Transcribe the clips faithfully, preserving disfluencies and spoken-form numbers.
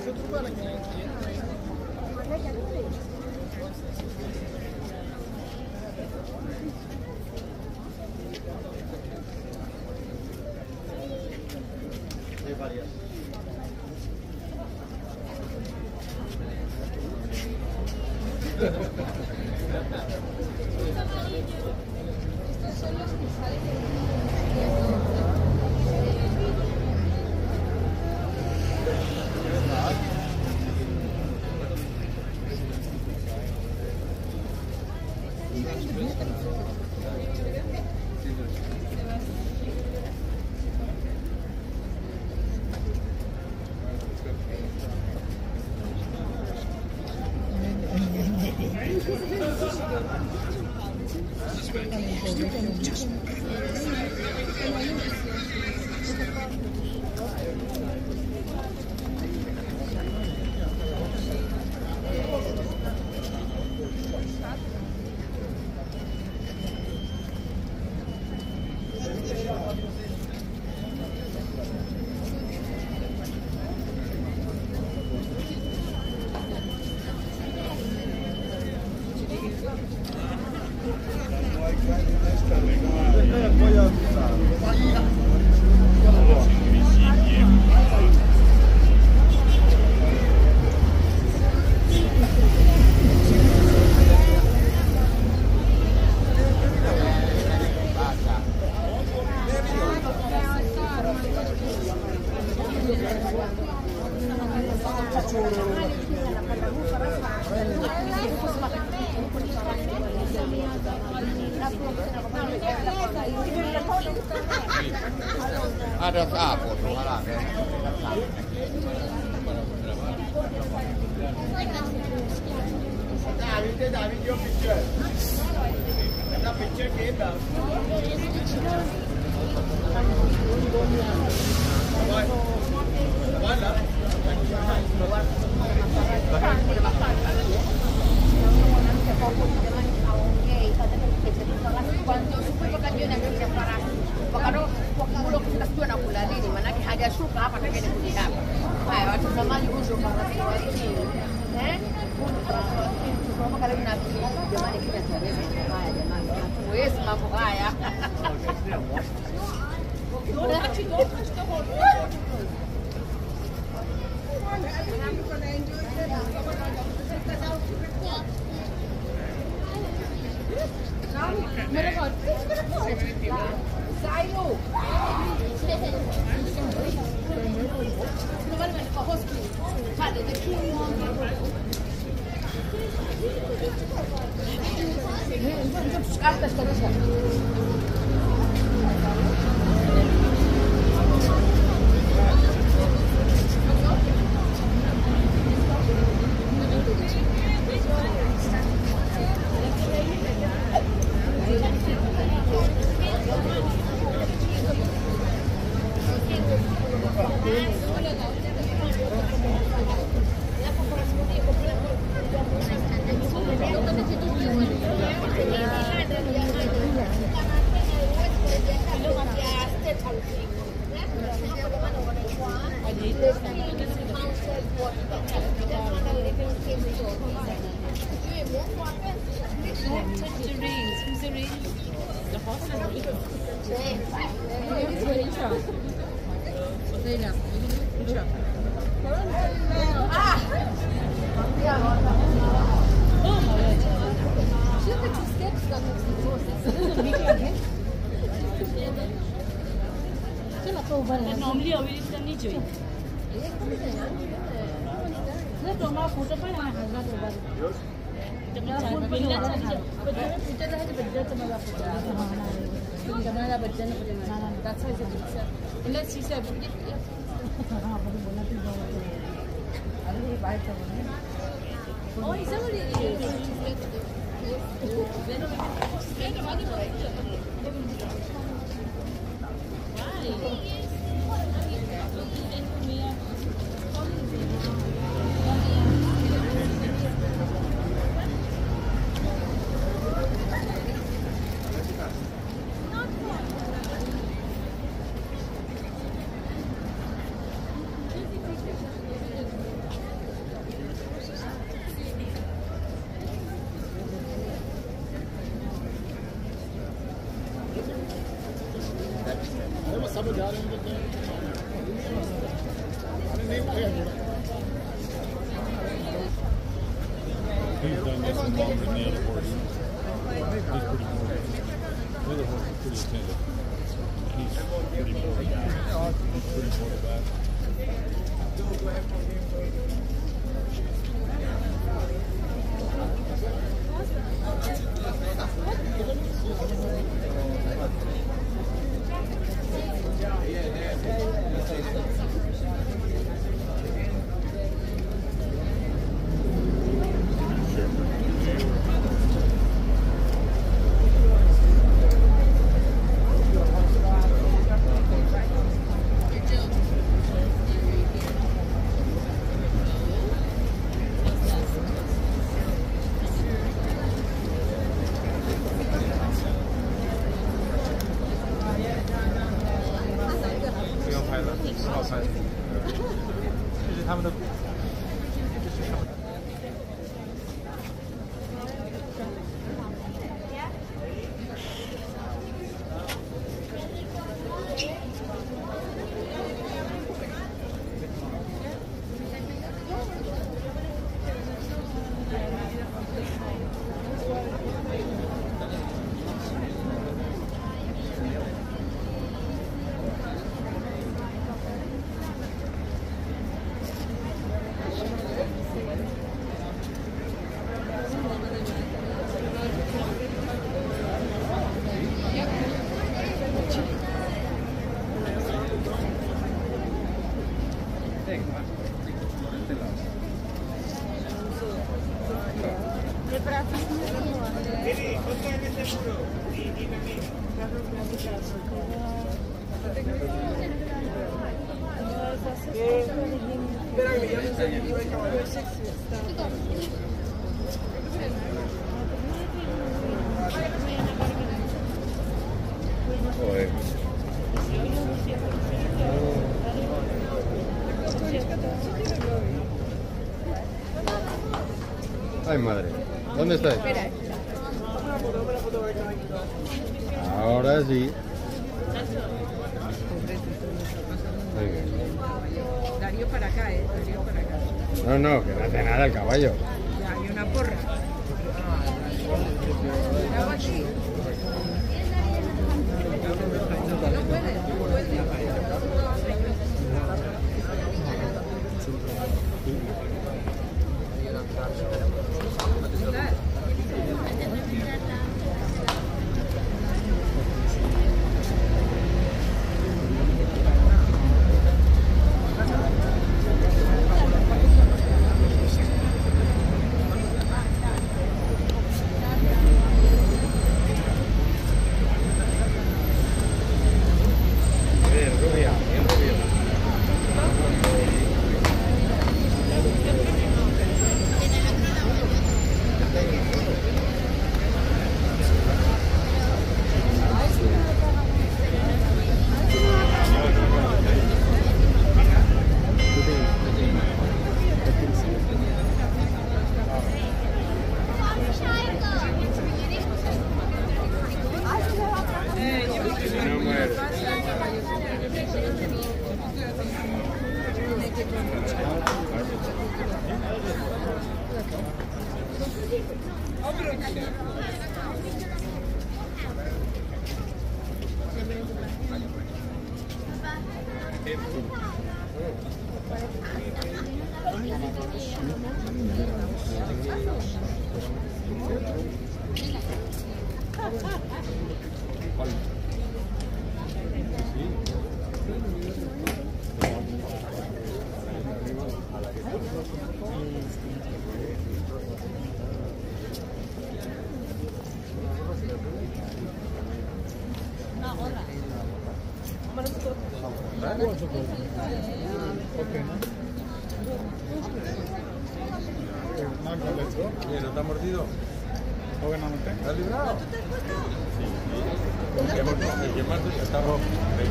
Ada apa tuh malah kayak Nah, kita dah video picture. Kita picture kita. Mana? Cuando supe vacaciones me separaron, porque no, porque uno que se estuvo en la línea, mana que haya su capa que viene con ella. Ay, va a ser más de uso para la ciudad, ¿eh? Uno para la ciudad, para una ciudad, yo me dije que se ve, ay, además, pues, vamos, vaya. Normally, I will send it to you. Unless she said, oh, is that what it is? He's done this one longer than the other horse. He's pretty bored. The other horse is pretty attentive. He's pretty bored. He's pretty bored about it. Ay, madre. ¿Dónde está? Espera. Ahora sí. Venga. Darío para acá, eh. Darío para acá. No, no, que no hace nada el caballo. Ya, hay una porra. Hago así. No puede, no puede. ¿No está mordido? Obviamente. ¿Estás librado? Sí. El que más está rojo.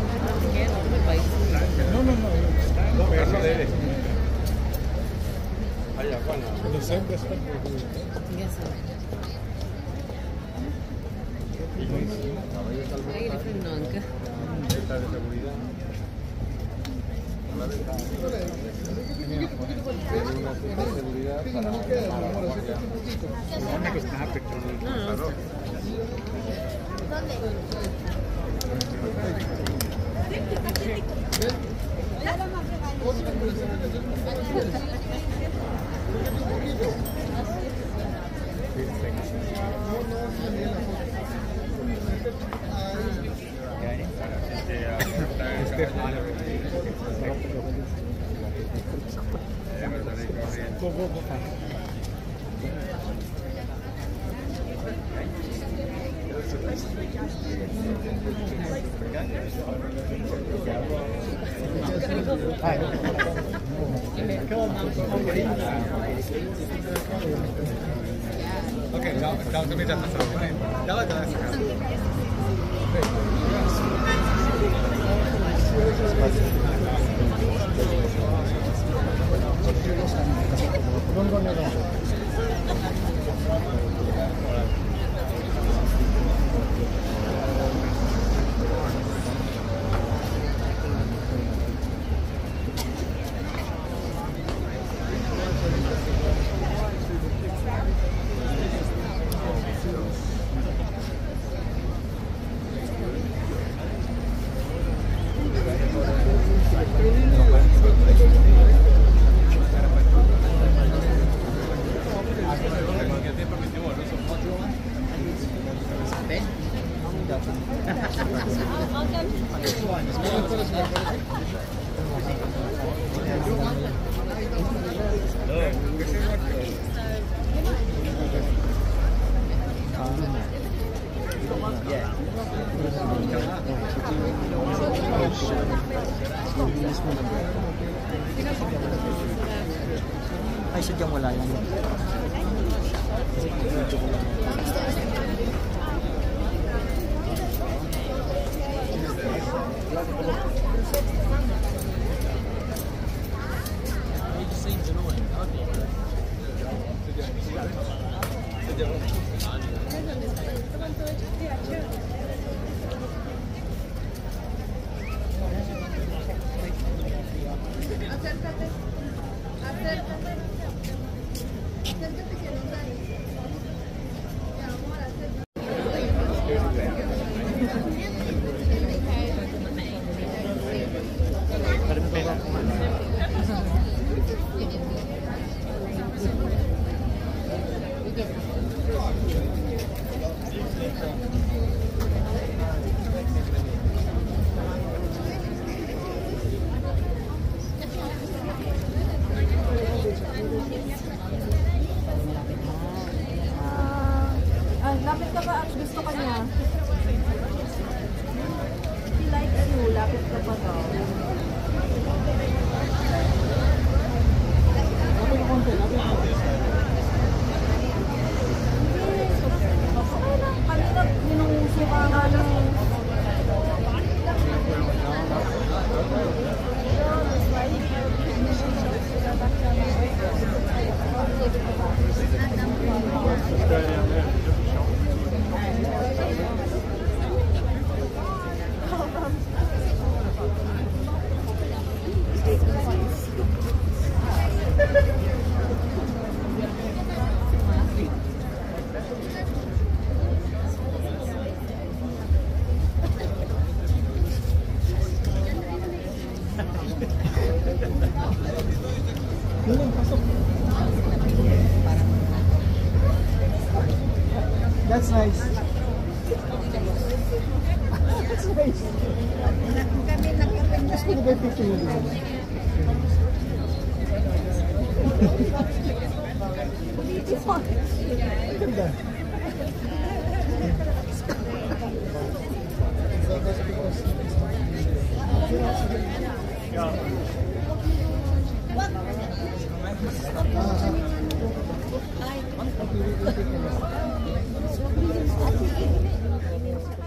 No, no, no. No, Eso de él. Allá, Juan. Lo sé, lo sé. Esta de seguridad. Okay, down, down to me that masarap na yun. Dapat na sa Ay, sadyang wala yan. Lapit ka ba at gusto ka niya? He likes you. Lapit ka pa daw. Lapit konti, lapit konti. Ay lang, kanina minungusyo ka nga lang. That's nice. That's nice. Gusto ko ba yung picture mo dito? Ganda. Ay,